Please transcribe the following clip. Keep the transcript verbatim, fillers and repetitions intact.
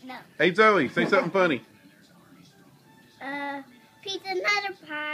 No. Hey Zoe, say something funny. Uh, pizza, not a pie.